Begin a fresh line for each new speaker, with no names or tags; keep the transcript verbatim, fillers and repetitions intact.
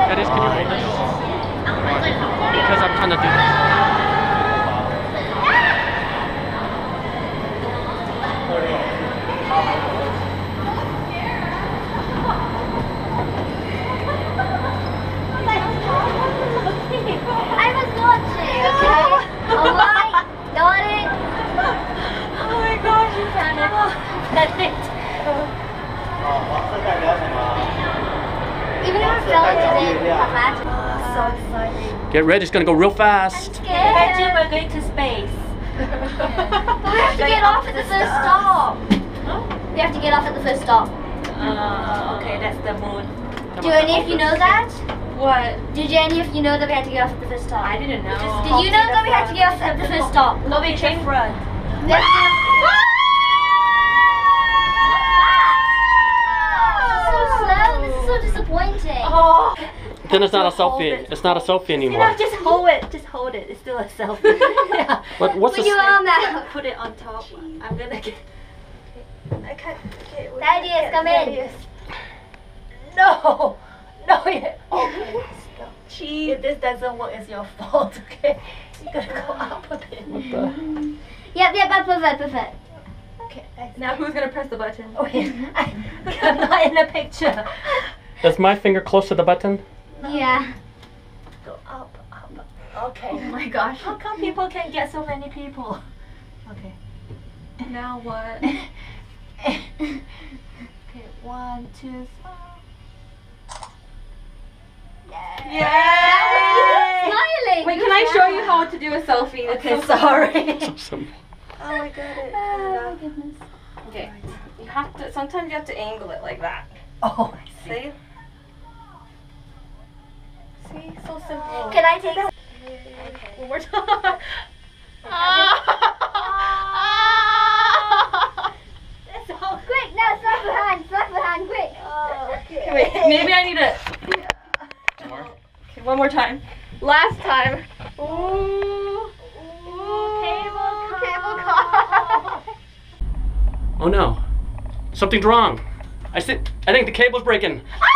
That is, can you hold this? Because I'm trying to do this.
I was watching, okay? Alright, got it?
Oh my gosh, you panicked.
Even if I fell into it, I'm actually so excited.
Get ready, it's gonna go real fast.
Imagine we're going to space.
But we have to get off at the first stop. We have to get off at the first stop.
Uh, okay, that's the moon.
Do any of you know that?
What?
Did any of you know that we had to get off at the first stop?
I didn't know.
Did you know that we had to get off at the first stop?
No, we changed front.
Let's get so slow. This is so disappointing.
Oh.
Then it's not a
Hold
selfie.
it.
It's not a selfie
You
anymore.
know, just hold it. Just hold it. It's still a selfie. Yeah.
What, what's
Put
the
your arm out.
Put it on top. I'm gonna get. I can't. Okay, wait.
Thaddeus, come in.
Thaddeus. No. No. Yeah. Okay. Gee, if this doesn't work, it's your fault. Okay. You gotta go up a bit.
What the?
Yep, yep, that's perfect, perfect.
Okay.
Now who's gonna press the button?
Oh yeah. I, I'm not in the picture.
Is my finger close to the button?
Yeah.
Go up, up. Okay.
Oh my gosh.
How come people can get so many people? Okay.
Now what?
Okay, one, two, three.
Yeah!
Smiling.
Wait, can I show you how to do a selfie? It's
Okay,
so
sorry.
So simple.
Oh, I got it.
Oh goodness.
Okay. You have to. Sometimes you have to angle it like that.
Oh, I see.
See? See, so simple.
Can I take some?
One more time.
That's all.
Quick, now slap your hand, slap your hand, quick.
Oh, okay.
Okay, wait, maybe I need it. Okay, one more time. Last time. Ooh.
Ooh, cable car.
Cable car.
Oh no. Something's wrong. I, thi- I think the cable's breaking.